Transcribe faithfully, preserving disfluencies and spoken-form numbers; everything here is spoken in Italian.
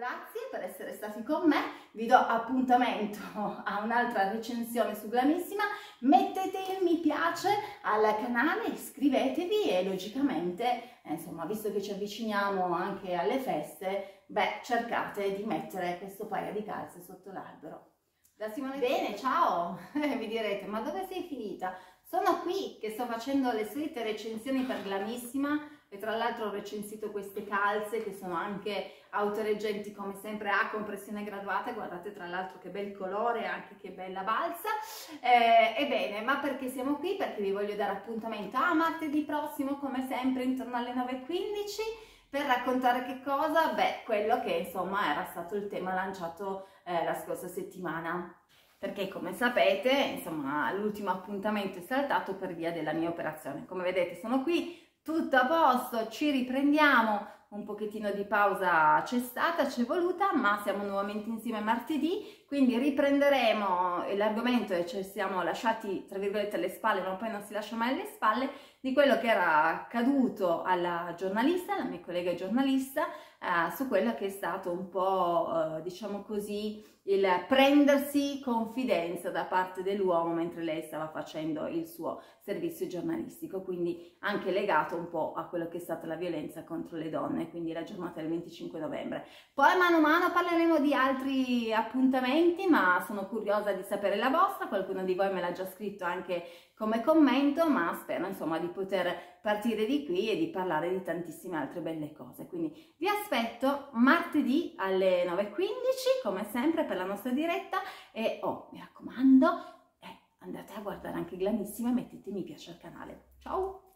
Grazie per essere stati con me, vi do appuntamento a un'altra recensione su Glamissima, mettete il mi piace al canale, iscrivetevi e logicamente, eh, insomma, visto che ci avviciniamo anche alle feste, beh, cercate di mettere questo paio di calze sotto l'albero. Da Simone. Bene, ciao! Mi direte, ma dove sei finita? Sono qui che sto facendo le solite recensioni per Glamissima e tra l'altro ho recensito queste calze che sono anche autoreggenti come sempre a compressione graduata, guardate tra l'altro che bel colore, anche che bella balza. Eh, ebbene, ma perché siamo qui? Perché vi voglio dare appuntamento a martedì prossimo come sempre intorno alle nove e quindici per raccontare che cosa? Beh, quello che insomma era stato il tema lanciato eh, la scorsa settimana. Perché come sapete, insomma, l'ultimo appuntamento è saltato per via della mia operazione. Come vedete sono qui, tutto a posto, ci riprendiamo, un pochettino di pausa c'è stata, c'è voluta, ma siamo nuovamente insieme martedì, quindi riprenderemo l'argomento e ci siamo lasciati, tra virgolette, alle spalle, ma poi non si lascia mai alle spalle, di quello che era accaduto alla giornalista, la mia collega giornalista, eh, su quello che è stato un po', eh, diciamo così, il prendersi confidenza da parte dell'uomo mentre lei stava facendo il suo servizio giornalistico, quindi anche legato un po' a quello che è stata la violenza contro le donne, quindi la giornata del venticinque novembre. Poi mano a mano parleremo di altri appuntamenti, ma sono curiosa di sapere la vostra, qualcuno di voi me l'ha già scritto anche come commento, ma spero insomma di poter partire di qui e di parlare di tantissime altre belle cose. Quindi vi aspetto martedì alle nove e quindici come sempre per la nostra diretta e oh, mi raccomando, eh, andate a guardare anche Glamissima e mettete mi piace al canale. Ciao!